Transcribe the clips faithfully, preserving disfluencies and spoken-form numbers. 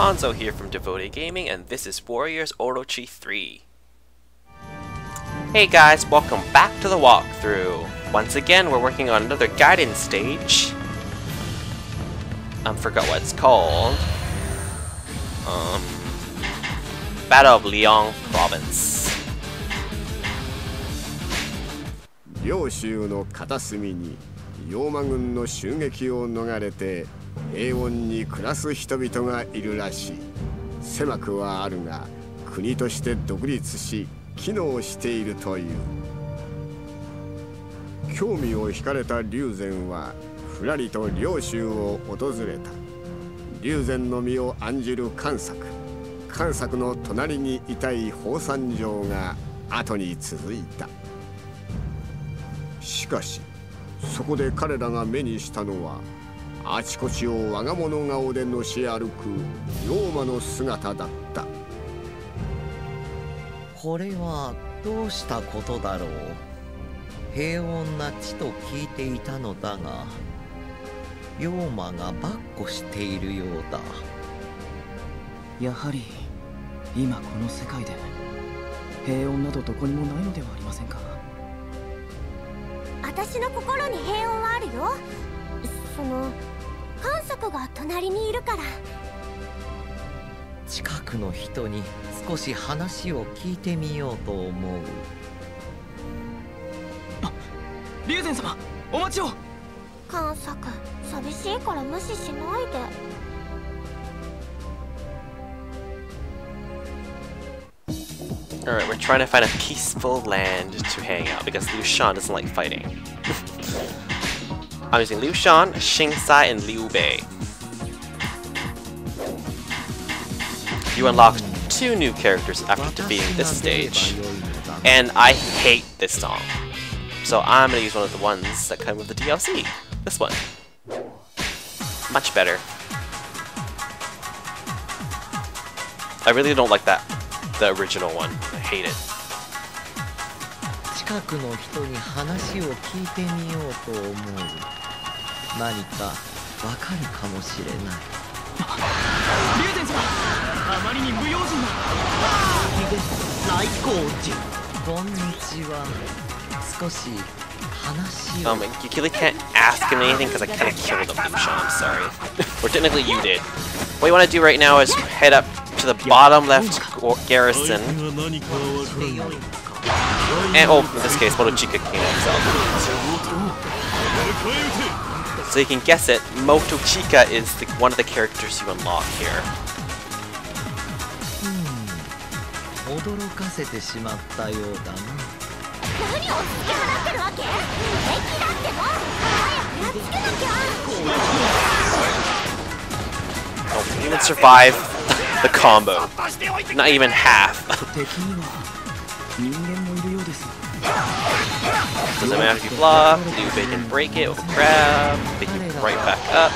Hanzo here from Devoted Gaming, and this is Warriors Orochi three. Hey guys, welcome back to the walkthrough. Once again, we're working on another Gaiden stage. I forgot what it's called. Um, Battle of Liang Province. 両州の片隅に妖魔軍の襲撃を逃れて平穏に暮らす人々がいるらしい。狭くはあるが国として独立し機能しているという。興味を惹かれた龍禅はふらりと両州を訪れた。龍禅の身を案じる関作、関作の隣にいたい宝山城が後に続いた。しかしそこで彼らが目にしたのはあちこちを我が物顔でのし歩く妖魔の姿だった。 これはどうしたことだろう。平穏な地と聞いていたのだが、妖魔が跋扈しているようだ。 やはり今この世界で平穏などどこにもないのではありませんか。 私の心に平穏はあるよ。その観測が隣にいるから。 近くの人に少し話を聞いてみようと思う。 あ、龍禅様、お待ちを。 観測、寂しいから無視しないで。 Alright, we're trying to find a peaceful land to hang out because Liu Shan doesn't like fighting. I'm using Liu Shan, Xingcai, and Liu Bei. You unlock two new characters after defeating this stage, and I hate this song. So I'm gonna use one of the ones that come with the D L C. This one. Much better. I really don't like that. The original one. I hate it. 近くの人に話を聞いてみようと思う。何かわかるかもしれない。 龍禅様、あまりに無用心な。来光寺。 こんにちは。少し話を。 Um, you really can't ask him anything because I kind of killed him, Liu Shan. I'm sorry. Or technically you did. What you want to do right now is head up to the bottom left garrison, and oh, in this case, Motochika King himself. So you can guess it, Motochika is the, one of the characters you unlock here. 驚かせてしまったようだな。 何を突き放してるわけ？敵だってば。早くやっつけなきゃ。 Oh, you even survive the combo. Not even half. Doesn't matter if you block, Liu Bei can break it with a grab, pick you right back up.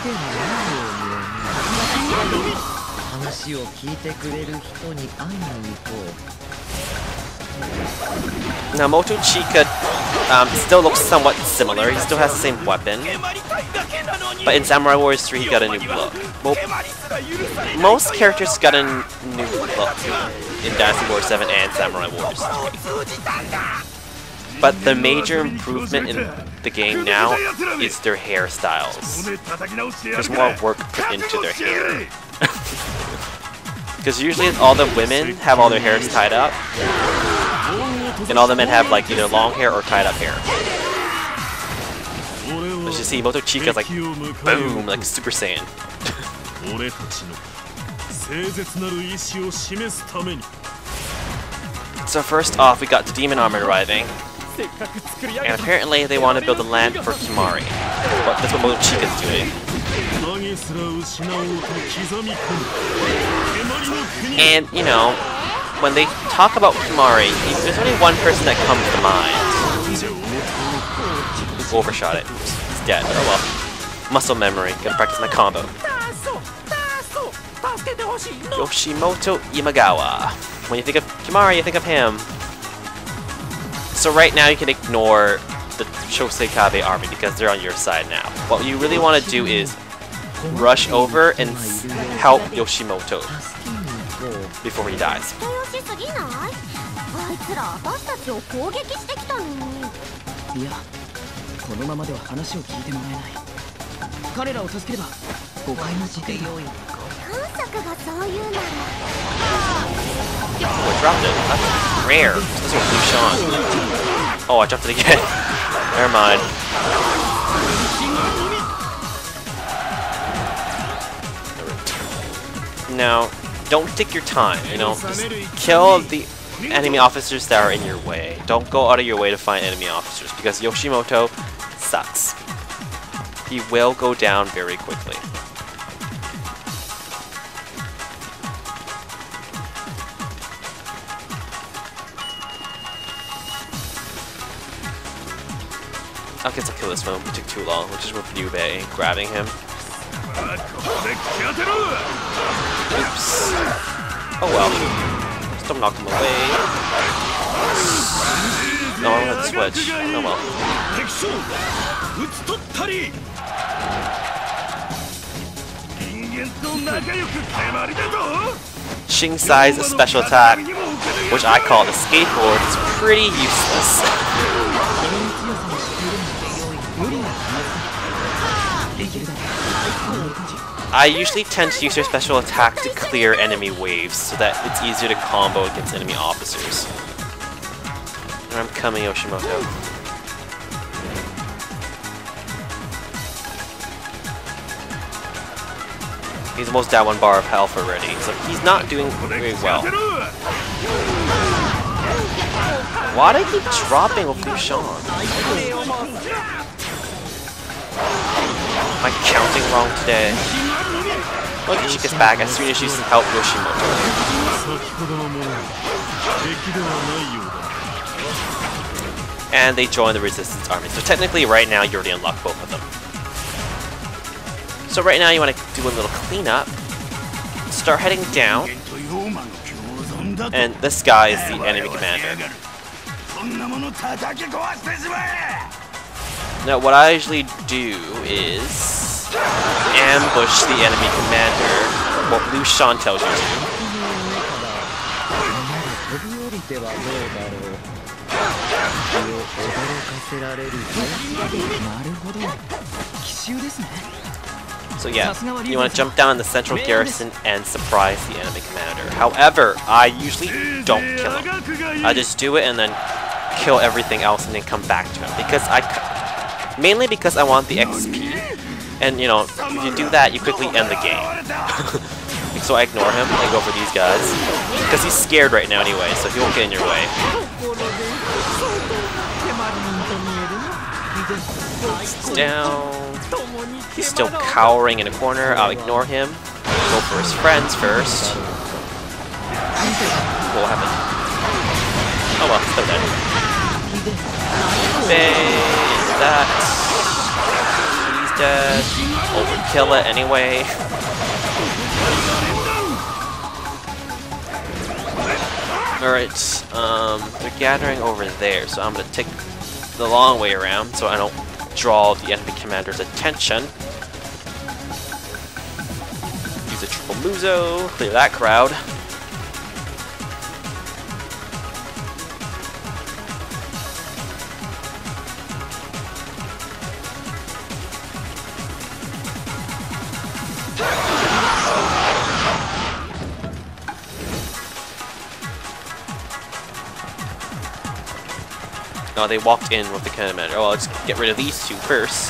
Now Motochika um, still looks somewhat similar. He still has the same weapon, but in Samurai Warriors three he got a new look. Well, most characters got a new look in Dynasty Warriors seven and Samurai Warriors three. But the major improvement in the game now is their hairstyles. There's more work put into their hair. Because usually all the women have all their hairs tied up, and all the men have like either long hair or tied up hair. As you see, Motochika's like boom, like Super Saiyan. So first off, we got the demon army arriving, and apparently they want to build a land for Kimari. But that's what Motochika's doing. And you know, when they talk about Kimari, there's only one person that comes to mind. Overshot it. He's dead. Oh well. Muscle memory. Gotta practice my combo. Yoshimoto Imagawa. When you think of Kimari, you think of him. So right now you can ignore the Shosei Kabe army because they're on your side now. What you really want to do is rush over and help Yoshimoto before he dies. 人よしすぎない？あいつら私たちを攻撃してきたのに。 いや、このままでは話を聞いてもらえない。彼らを助ければ誤解もしてよい。 観測がそう言うなら。 Oh, I dropped it. That's rare. This is Blue Shan. Oh, I dropped it again. Never mind. Now, don't take your time, you know, just kill the enemy officers that are in your way. Don't go out of your way to find enemy officers, because Yoshimoto sucks. He will go down very quickly. I guess I'll kill this one, it took too long, which is with Ryubei grabbing him. Oops. Oh well. Still knock him away. No, I don't have to switch. Oh well. Xingcai's special attack, which I call the skateboard, is pretty useless. I usually tend to use their special attack to clear enemy waves so that it's easier to combo against enemy officers. And I'm coming, Yoshimoto. He's almost down one bar of health already, so he's not doing very well. Why do I keep dropping with Blue Shan? Am I counting wrong today? Look, she gets back as soon as she's helped Yoshimoto. And they join the resistance army. So technically right now you already unlocked both of them. So right now you want to do a little cleanup. Start heading down. And this guy is the enemy commander. Now what I usually do is ambush the enemy commander, what Blue Shan tells you to. So yeah, you want to jump down in the central garrison and surprise the enemy commander. However, I usually don't kill him. I just do it and then kill everything else and then come back to him. Because I... Mainly because I want the X P. And, you know, if you do that, you quickly end the game. So I ignore him and go for these guys. Because he's scared right now anyway, so he won't get in your way. He's down. He's still cowering in a corner. I'll ignore him. Go for his friends first. What happened? Oh well, still dead. Bang! That. He's dead. Overkill it anyway. Alright, um, they're gathering over there, so I'm gonna take the long way around so I don't draw the enemy commander's attention. Use a triple muzo, clear that crowd. No, they walked in with the cannon commander. Oh, let's get rid of these two first.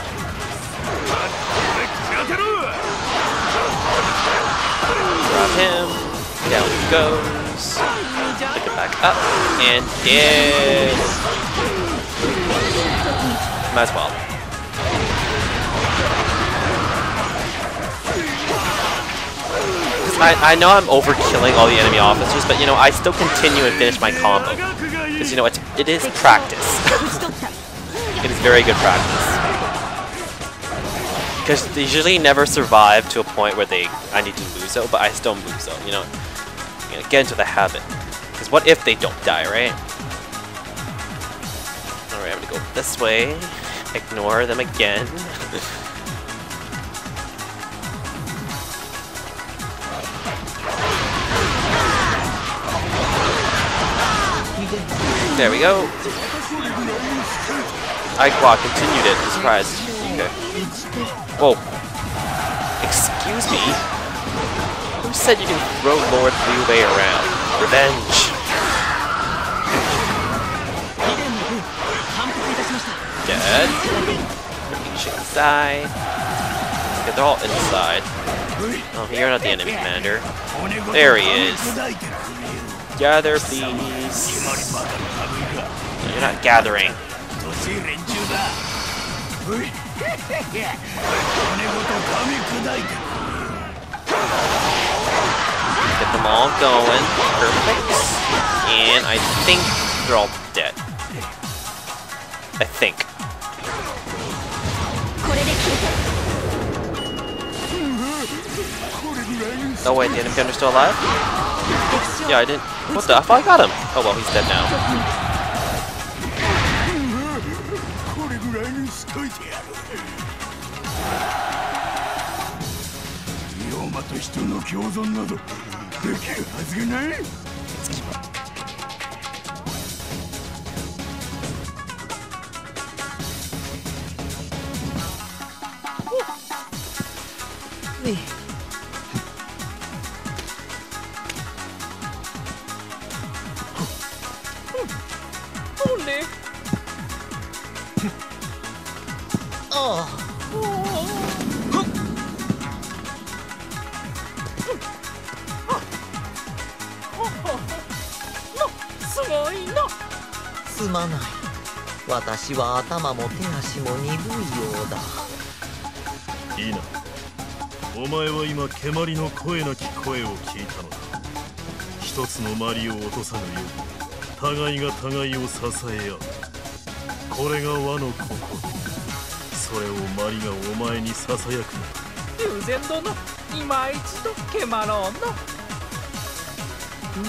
Grab him. Down he goes. Pick it back up. And dead. Might as well. I, I know I'm overkilling all the enemy officers, but you know, I still continue and finish my combo. Because you know, it's, it is practice. It is very good practice. Because they usually never survive to a point where they I need to muzo, but I still muzo, you know. You know, get into the habit. Because what if they don't die, right? Alright, I'm gonna go this way. Ignore them again. There we go. I wow, continued it. I'm surprised. Okay. Whoa. Excuse me? Who said you can throw Lord Liu Bei around? Revenge. Dead. Xingcai. Okay, they're all inside. Oh, you're not the enemy commander. There he is. Gather, please. No, you're not gathering. Get them all going. Perfect. And I think they're all dead. I think. Oh wait, the enemy commander's still alive? Yeah, I didn't. What the? I thought I got him. Oh well, he's dead now. すまない。私は頭も手足も鈍いようだ。 いいな。お前は今蹴鞠の声なき声を聞いたのだ。一つの鞠を落とさぬよう互いが互いを支え合う。これが和の心。それを鞠がお前にささやくのだ。 龍禅殿、今一度蹴鞠ろうの。 うん。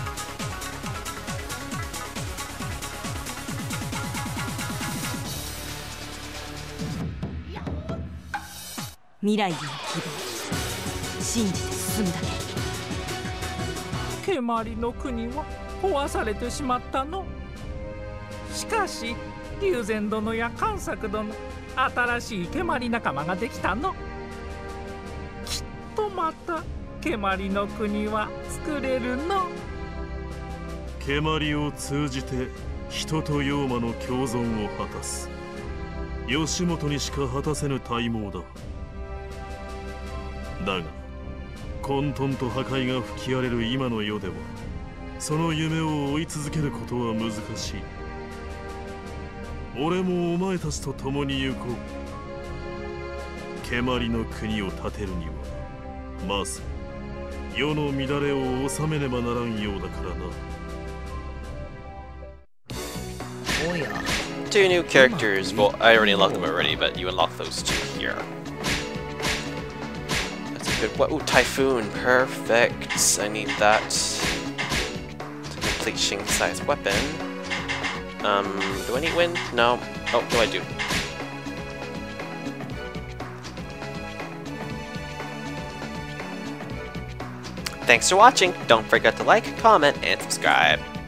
未来への希望、信じて進むだけ。 蹴鞠の国は壊されてしまったの。しかし龍禅殿や関作殿、新しい蹴鞠仲間ができたの。きっとまた蹴鞠の国は作れるの。 蹴鞠を通じて人と妖魔の共存を果たす。義元にしか果たせぬ大謀だ。だが混沌と破壊が吹き荒れる今の世ではその夢を追い続けることは難しい。俺もお前たちと共に行こう。蹴鞠の国を建てるにはまず世の乱れを収めねばならんようだからな。 おや。 Two new characters. Well, I already unlocked them already, but you unlock those two here. Good. What? Ooh, Typhoon. Perfect. I need that to complete Xingcai's weapon. Um, do I need wind? No. Oh, no, I do. Thanks for watching. Don't forget to like, comment, and subscribe.